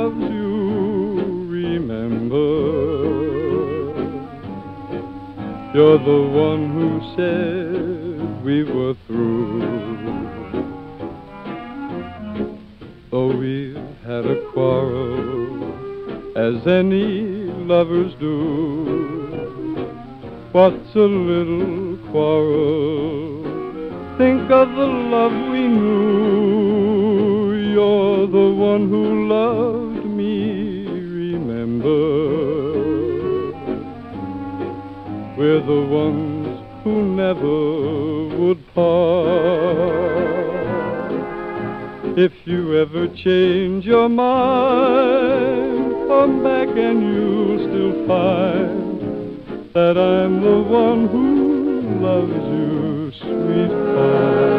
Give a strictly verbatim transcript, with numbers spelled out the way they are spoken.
loves you, remember. You're the one who said we were through. Though we've had a quarrel, as any lovers do, what's a little quarrel? Think of the love we knew. You're the one who loved me, remember. We're the ones who never would part. If you ever change your mind, come back and you'll still find that I'm the one who loves you, sweetheart.